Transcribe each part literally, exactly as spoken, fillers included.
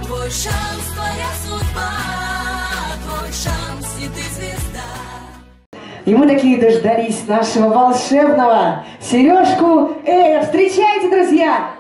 Твой шанс, твоя судьба, твой шанс, и ты звезда. И мы такие дождались нашего волшебного Сережку Эя. Встречайте, друзья!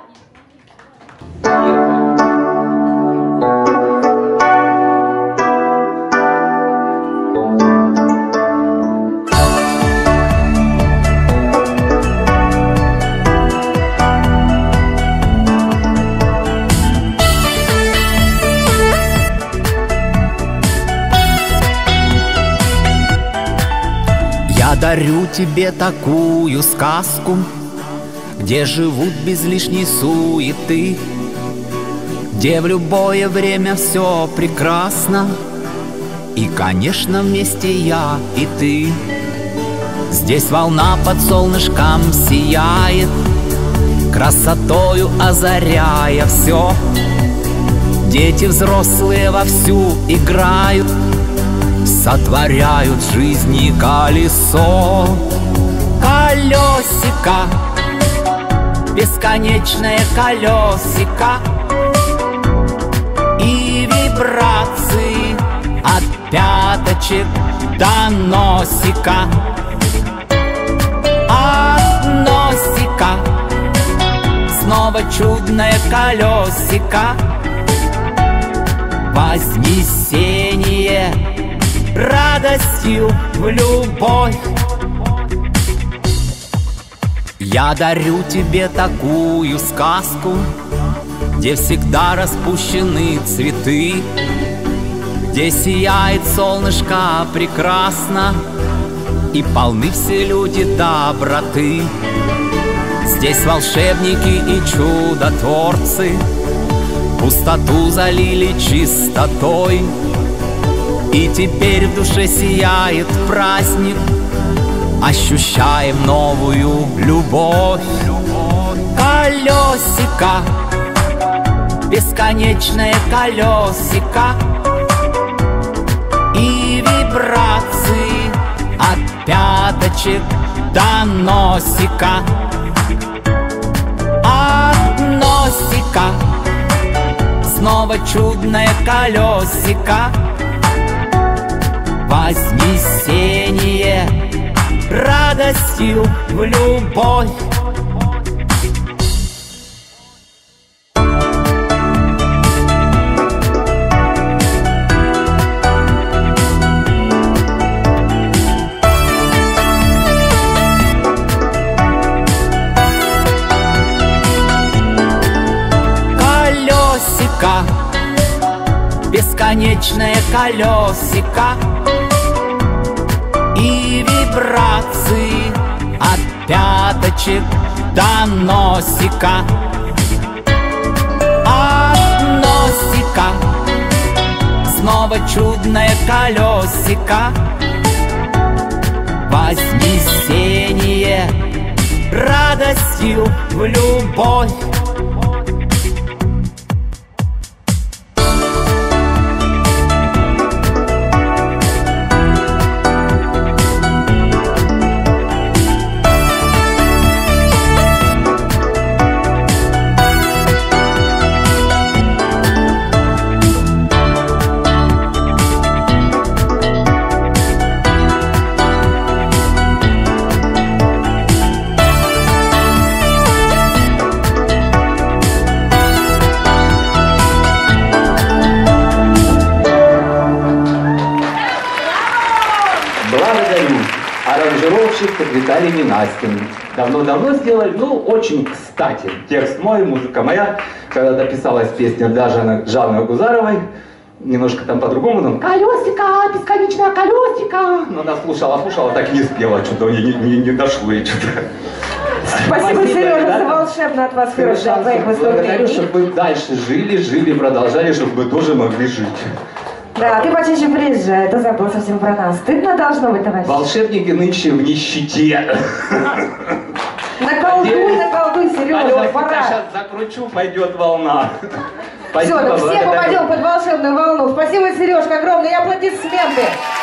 Я дарю тебе такую сказку, где живут без лишней суеты, где в любое время все прекрасно, и, конечно, вместе я и ты. Здесь волна под солнышком сияет, красотою озаряя все. Дети взрослые вовсю играют, сотворяют в жизни колесо. Колесико, бесконечное колесико, и вибрации от пяточек до носика. От носика снова чудное колесико. Вознесение радостью в любовь. Я дарю тебе такую сказку, где всегда распущены цветы, где сияет солнышко прекрасно, и полны все люди доброты. Здесь волшебники и чудотворцы пустоту залили чистотой, и теперь в душе сияет праздник, ощущаем новую любовь. Колесико, бесконечное колесико, и вибрации от пяточек до носика. От носика снова чудное колесико. Вознесение радостью в любовь. Колесико, бесконечное колесико, и вибрации от пяточек до носика. От носика снова чудное колесико. Вознесение радостью в любовь. Аранжировщик Виталий Ненастин. Давно-давно сделали, ну, очень кстати. Текст мой, музыка моя. Когда дописалась песня для Жанны, Жанны Агузаровой, немножко там по-другому, там колесико, бесконечное колесико. Но она слушала, слушала, так и не спела, что-то не, не, не дошло и что-то. Спасибо, Сережа, за волшебную атмосферу твоих благодарю, выступлений. чтобы вы дальше жили, жили, продолжали, чтобы вы тоже могли жить. Да, ты почаще приезжай, ты забыл совсем про нас. Стыдно должно быть, товарищ. Волшебники нынче в нищете. Наколдуй, наколдуй, Сережа, пора. Сейчас закручу, пойдет волна. Все, все попадем под волшебную волну. Спасибо, Сережка, огромные аплодисменты.